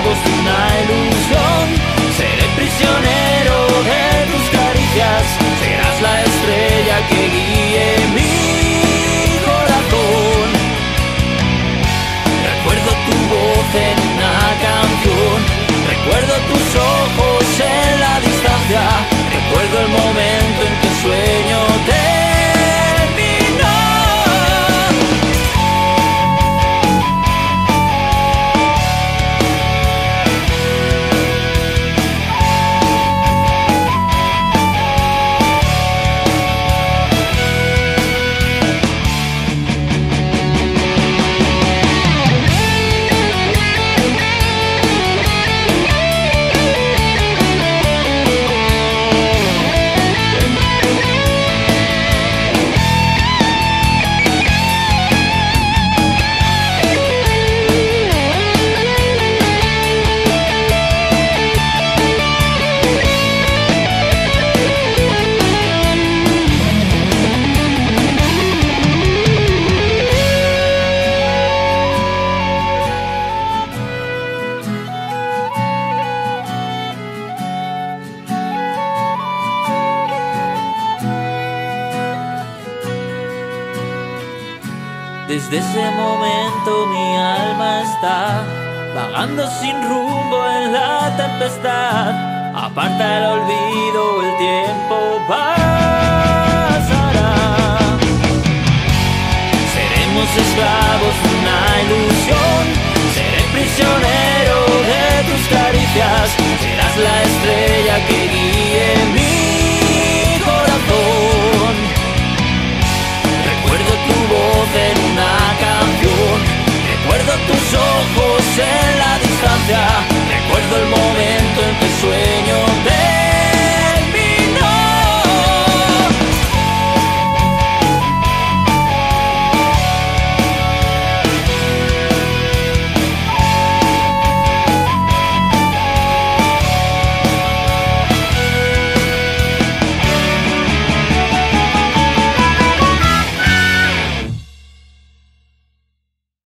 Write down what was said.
esclavos de una ilusión. Seré prisionero de tus caricias, serás la estrella que guíe mi corazón. Recuerdo tu voz en una canción, recuerdo tus ojos en la distancia, recuerdo el momento en que el sueño terminó. Desde ese momento mi alma está vagando sin rumbo en la tempestad. Aparta el olvido, el tiempo pasará. Seremos esclavos de una ilusión, seré prisionero de tus caricias, serás la estrella que guíe mi corazón. Recuerdo tu voz en una canción, recuerdo tus ojos en la distancia,